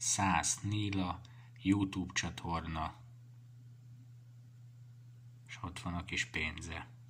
Szász Níla YouTube csatorna, és ott van a kis pénze.